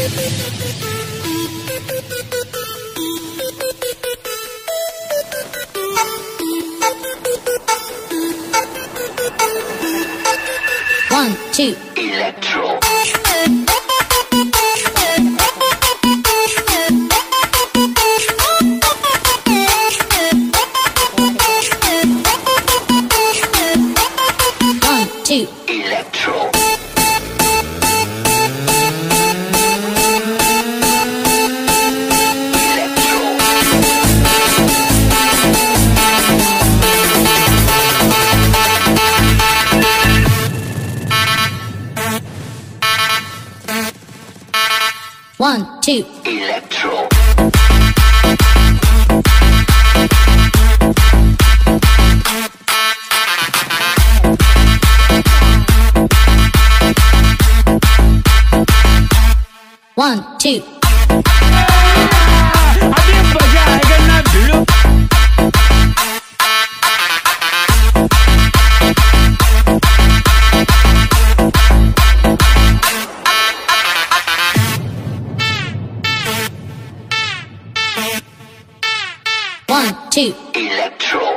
One, two, electro. One, two, electro. One, two, electro. One, two. One, two, electro.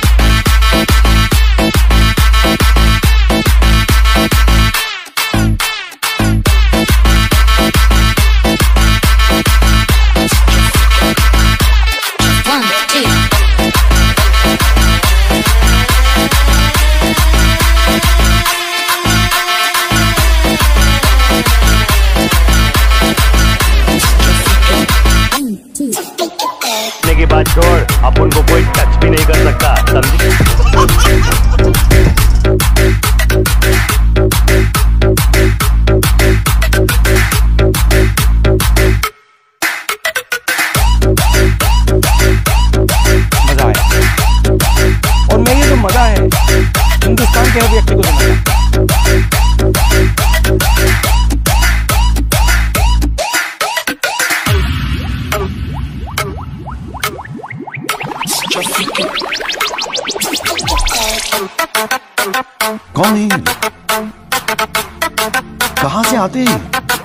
One, two. के बाद छोड़ अपन को कोई touch भी नहीं कर सकता, समझी? मजा आया और मैं ये जो मजा है हिंदुस्तान के हर व्यक्ति को देना है। कौन है? कहां से आते हैं?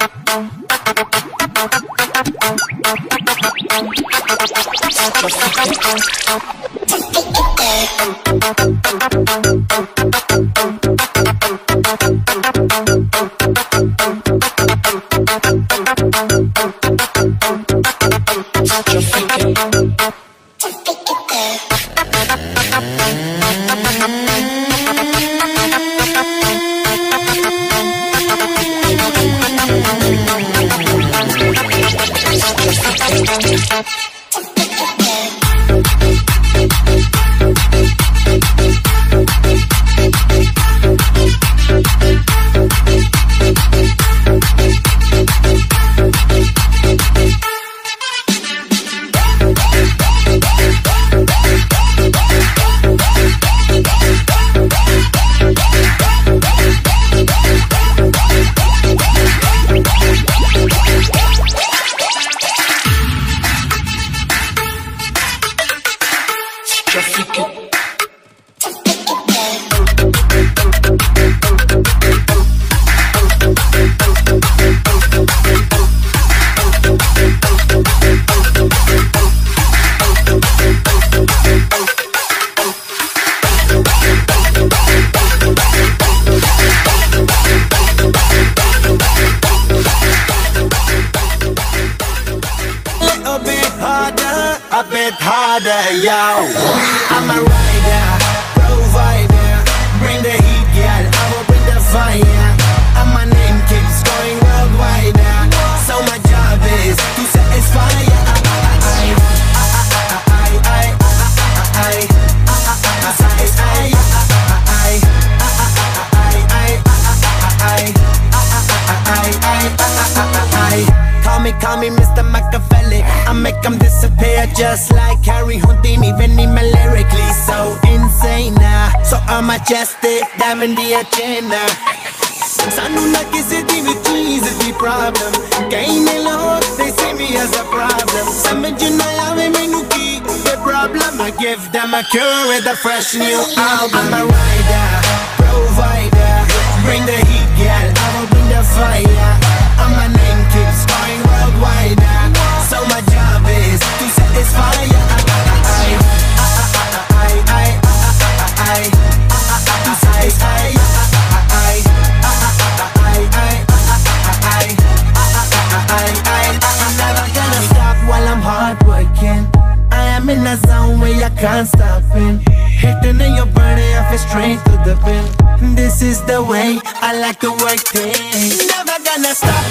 A bit harder, yo. I'm a rider, provider. Bring the heat, girl, I will bring the fire. And my name keeps going worldwide. So my job is to satisfy ya. Call me Mr. Machiavelli. I make them disappear just like Harry Houdini. Even me lyrically so insane. So I'm majestic, diamond the agenda. Sanu na kisi di with cheese is the problem. Kain lo, they see me as a problem. Samajh na aave mainu ki the problem. I give them a cure with a fresh new album. I'm a rider, provider. Bring the heat, girl, I will bring the fire. And my name keeps going can't stop it. Hitting in your body, I feel straight to the pin. This is the way I like to work things. Never gonna stop.